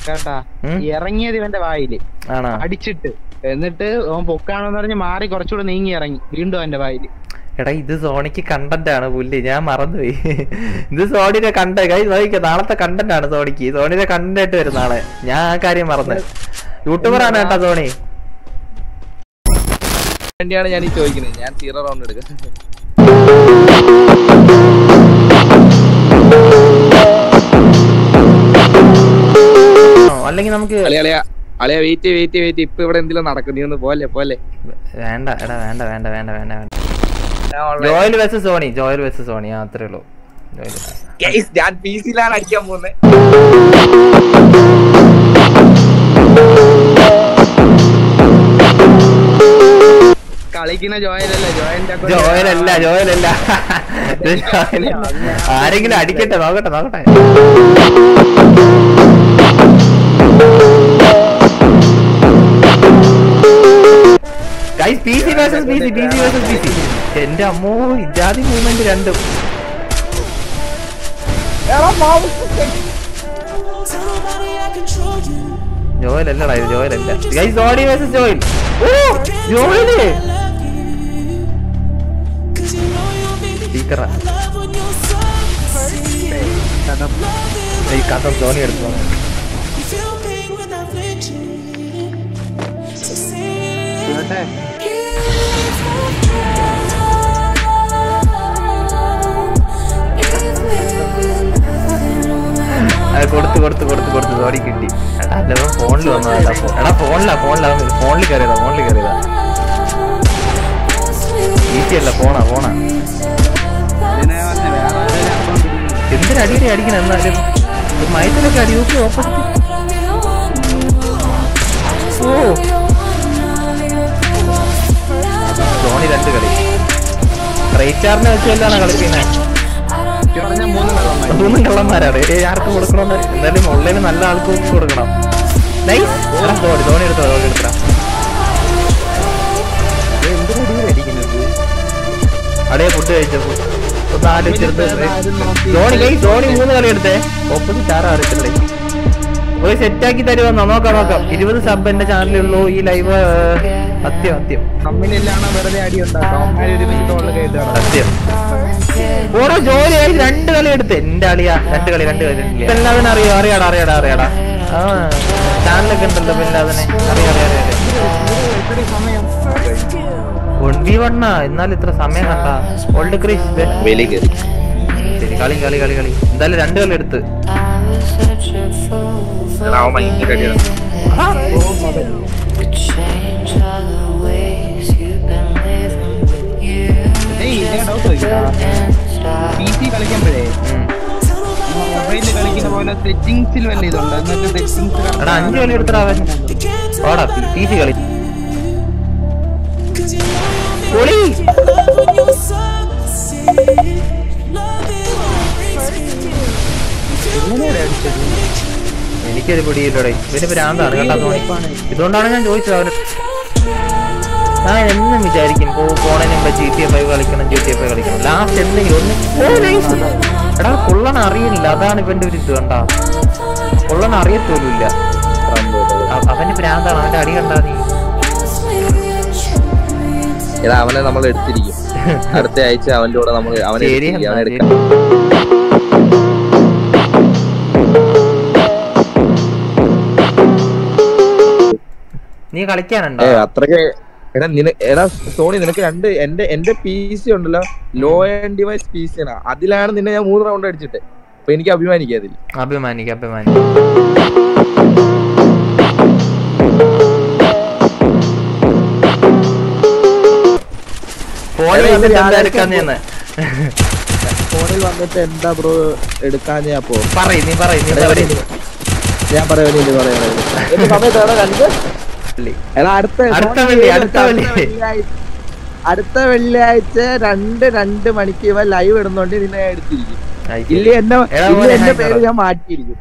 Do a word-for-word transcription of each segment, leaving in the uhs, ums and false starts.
കേട്ടാ ഇറങ്ങിയത് ഇവന്റെ വായില് അടിച്ചിട്ട് എന്നിട്ട് ഓൻ പൊക്കാണെന്ന് പറഞ്ഞ് മാറി കുറച്ചുകൂടെ നീങ്ങി ഇറങ്ങി വീണ്ടും അവന്റെ വായില്. എടാ ഇത് സോണിക്ക് കണ്ടന്റ് ആണ് പുല്ല്, ഞാൻ മറന്നുപോയി. ഇത് സോണിയുടെ കണ്ടന്റ് കൈ നോക്കിക്ക, നാളത്തെ കണ്ടന്റ് ആണ് സോണിക്ക്. സോണിയുടെ കണ്ടന്റ് ആയിട്ട് വരും നാളെ. ഞാൻ ആ കാര്യം മറന്ന്. യൂട്യൂബർ ആണ് കേട്ടാ സോണി. വേണ്ടിയാണ് ഞാൻ ഈ ചോദിക്കുന്നത്. ഞാൻ സീറോ റൗണ്ട് എടുക്കാം. അല്ലെങ്കിൽ നമുക്ക് അളിയ വെയിറ്റ് വെയിറ്റ് വെയിറ്റ് ഇപ്പൊ ഇവിടെ എന്തെങ്കിലും നടക്കും. നീ ഒന്ന് പോലെ പോലെ വേണ്ട എടാ വേണ്ട വേണ്ട വേണ്ട വേണ്ട വേണ്ട. ജോയൽ വെസ് സോണി, ജോയൽ വെസ് സോണി, അത്രേ ഉള്ളൂ. ഞാൻ പി സിയിലാണ് അടിക്കാൻ പോകുന്നത്. കളിക്കുന്ന ജോയലല്ല, ജോയലിന്റെ ജോയലല്ല ജോയലല്ല ആരെങ്കിലും അടിക്കട്ടെ, നോക്കട്ടെ നോക്കട്ടെ. എന്റെ അമ്മോ ഇജാതി മൂവ്മെന്റ് രണ്ടും. ജോയലല്ലടാ ഇത്, ജോയലല്ല. ജോണി വേഴ്സസ് ജോയൽ. ഓ ജോയല് സ്പീക്കറാ. ഈ കഥ ജോണി എടുത്തു. കൊടുത്ത് കൊടുത്ത് കൊടുത്ത് കൊടുത്ത് ജോലി കിട്ടി. എടാ അല്ല ഫോണിൽ വന്നതാ. എടാ ഫോണിലാ ഫോണിലാ ഫോണിൽ കയറിയതാ ഫോണിൽ കയറിയതാ ഈസി അല്ല, ഫോണാ ഫോണാ. എന്തിനാ അടിക്കടി അടിക്കണം? എന്നാലും മയത്തിലൊക്കെ അടി നോക്കി ഓപ്പോസിറ്റ്. ഓ ധോണി രണ്ട് കളി റേറ്റാറിനെ വെച്ചല്ലാണ് കളിക്കുന്നത്. മൂന്നും കള്ളന്മാരാണ്. ആർക്ക് കൊടുക്കണമെന്ന് എന്തായാലും ഓൺലൈനിൽ നല്ല ആൾക്ക് കൊടുക്കണം. ധോണി ധോണി എടുത്തോ ധോണി എടുത്തോ. അടേ ഫുഡ് കഴിച്ചപ്പോ ഒന്ന് ആലോചിച്ചെടുത്ത് ധോണി കൈ ധോണി മൂന്ന് കളി എടുത്തേ. ഓപ്പോസിറ്റ് ആറ് അറിയിച്ചില്ലേ ഒരു സെറ്റാക്കി തരുമെന്നോ? നോക്കാം നോക്കാം. ഇരുപത് സബ് എന്റെ ചാനലുള്ളൂ. ഈ ലൈവ് സത്യം സത്യം സത്യം. ഓരോ ജോലിയായി രണ്ട് കളി എടുത്ത് എന്റെ അളിയാ. രണ്ട് കളി രണ്ട് കളി എല്ലാവരും അറിയോ? അറിയാടാ അറിയാടാ അറിയാടാ. ആ ചാനലൊക്കെ ഉണ്ടല്ലോ പിന്നെ അതിനെ അറിയാം അറിയാം അറിയാം. വൺ വി വണ്ണാ എന്നാലും ഇത്ര സമയം കണ്ട. ഓൾഡ് ക്രീസ് ശരി കളി കളി കളി കളി എന്തായാലും രണ്ട് കളി എടുത്ത്. കളിക്കുമ്പോഴേ മൊബൈലിൽ കളിക്കുന്ന പോലെ സെറ്റിംഗ്സിൽ വല്ല ഇതുണ്ട്. അഞ്ച് കളി എടുത്തടാവൻ ഓടാ പി സി കളി. എനിക്കൊരു പിടിയില്ലടേ. ഇവന് ഭ്രാന്താണ് കേട്ടാ തോന്നി. ഇതുകൊണ്ടാണ് ഞാൻ ചോദിച്ചത് അവന്. ഞാൻ എന്നും വിചാരിക്കും പോണതിന് മുമ്പ് ജി ടി എ ഫൈവ് കളിക്കണം ജി ടി എ ഫൈവ് കളിക്കണം. ലാസ്റ്റ് എന്തെങ്കിലും ഒന്ന് എടാ കൊള്ളൻ അറിയില്ല. അതാണ് ഇവന്റെ ഒരു ഇത് കണ്ടാ. കൊള്ളൻ അറിയത്തോലും ഇല്ല. അവന്റെ ഭ്രാന്താണ്. അവന്റെ അടി കണ്ടാ നീ. അവനെ നമ്മൾ എടുത്തിരിക്കും. അടുത്ത ആഴ്ച അവന്റെ കൂടെ നമ്മൾ അവനെ നീ കളിക്കാനുണ്ടോ? അത്രക്ക് എടാ നിന എടാ സോണി നിനക്ക് രണ്ട് എന്റെ എന്റെ പി സി ഉണ്ടല്ലോ, low end device P C ആണ്. അതിലാണ് നിന്നെ ഞാൻ മൂന്ന് റൗണ്ട് അടിച്ചിട്ട്. അപ്പൊ എനിക്ക് അഭിമാനിക്കാം അതിൽ. അഭിമാനിക്കാം അഭിമാനിക്കാം. ഫോണിൽ വന്നിട്ട് എന്താ ബ്രോ എടുക്കാഞ്ഞ? അപ്പോ പറയും നീ പറയും ഞാൻ പറയുന്നത് അടുത്ത വെള്ളിയാഴ്ച രണ്ട് രണ്ട് മണിക്ക് ഇവ ലൈവ് ഇടുന്നോണ്ട് നിന്നെ ഞാൻ എടുത്തിരിക്കും. ഇല്ല എന്നെ എന്റെ പേര് ഞാൻ മാറ്റിയിരിക്കും.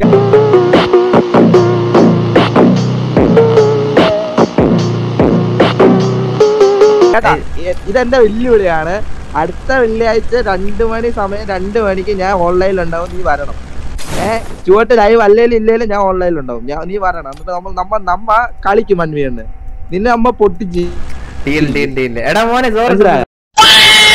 ഇതെന്റെ വെല്ലുവിളിയാണ്. അടുത്ത വെള്ളിയാഴ്ച രണ്ടു മണി സമയം രണ്ട് മണിക്ക് ഞാൻ ഓൺലൈനിൽ ഉണ്ടാവും. നീ വരണം. ഏഹ് ചുവട്ട് ലൈവ് അല്ലേലും ഇല്ലേലും ഞാൻ ഓൺലൈനിലുണ്ടാവും. ഞാൻ നീ പറയണം. എന്നിട്ട് നമ്മൾ നമ്മ നമ്മ കളിക്കും മൻവിയെന്ന്. നിന്നെ നമ്മ പൊട്ടിച്ച് എടാ മോനെ